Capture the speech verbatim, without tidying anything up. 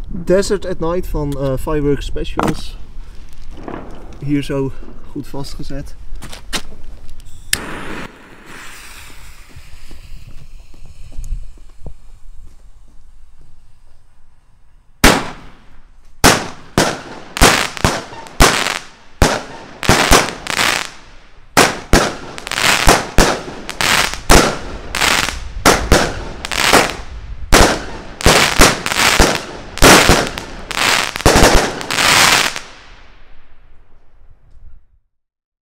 Desert at Night van uh, Vuurwerk Specials. Hier zo goed vastgezet.